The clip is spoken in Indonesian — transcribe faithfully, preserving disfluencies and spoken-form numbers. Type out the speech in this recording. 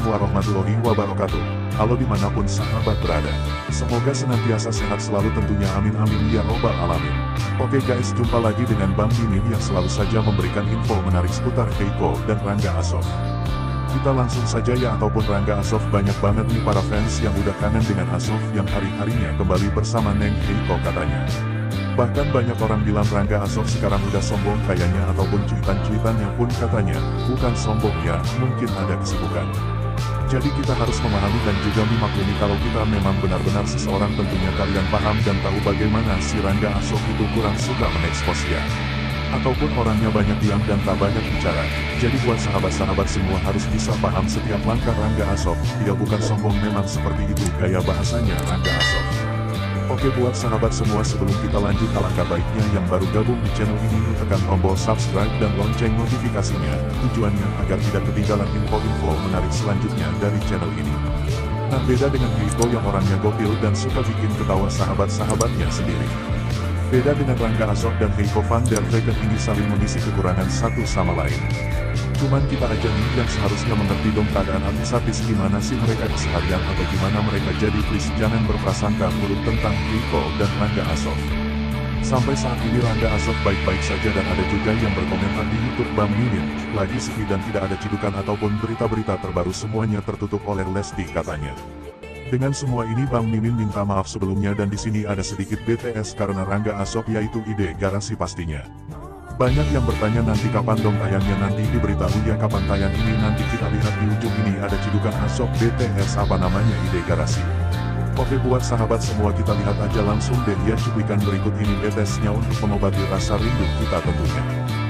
warahmatullahi wabarakatuh. Halo dimanapun sahabat berada. Semoga senantiasa sehat selalu tentunya, amin amin ya robbal alamin. Oke guys, jumpa lagi dengan Bang Mimin yang selalu saja memberikan info menarik seputar Heiko dan Rangga Asof. Kita langsung saja ya, ataupun Rangga Asof, banyak banget nih para fans yang udah kangen dengan Asof yang hari-harinya kembali bersama Neng Heiko katanya. Bahkan banyak orang bilang Rangga Asof sekarang udah sombong kayaknya, ataupun cuitan-cuitannya pun katanya bukan sombong ya, mungkin ada kesibukan. Jadi kita harus memahami dan juga memaklumi kalau kita memang benar-benar seseorang, tentunya kalian paham dan tahu bagaimana si Rangga Asof itu kurang suka mengekspos ya, ataupun orangnya banyak diam dan tak banyak bicara. Jadi buat sahabat-sahabat semua harus bisa paham setiap langkah Rangga Asof. Dia bukan sombong, memang seperti itu gaya bahasanya Rangga Asof. Oke buat sahabat semua, sebelum kita lanjut, alangkah baiknya yang baru gabung di channel ini tekan tombol subscribe dan lonceng notifikasinya, tujuannya agar tidak ketinggalan info-info menarik selanjutnya dari channel ini. Nah, beda dengan Heiko yang orangnya gokil dan suka bikin ketawa sahabat-sahabatnya sendiri. Beda dengan Rangga Asof dan Heiko van der Vechten, ini saling mengisi kekurangan satu sama lain. Cuman kita aja nih yang seharusnya mengerti dong keadaan artis-artis gimana sih mereka keseharian atau gimana mereka, jadi please jangan berprasangka buruk tentang Heiko dan Rangga Asof. Sampai saat ini Rangga Asof baik-baik saja, dan ada juga yang berkomentar di YouTube, Bang Mimin lagi sepi dan tidak ada cidukan ataupun berita-berita terbaru, semuanya tertutup oleh Lesti katanya. Dengan semua ini Bang Mimin minta maaf sebelumnya, dan di sini ada sedikit B T S karena Rangga Asof, yaitu ide garasi pastinya. Banyak yang bertanya nanti kapan dong tayangnya, nanti diberitahu ya kapan tayang ini, nanti kita lihat di ujung ini ada cidukan Asof B T S apa namanya, ide garasi. Oke buat sahabat semua, kita lihat aja langsung deh ya cuplikan berikut ini B T S-nya untuk mengobati rasa rindu kita tentunya.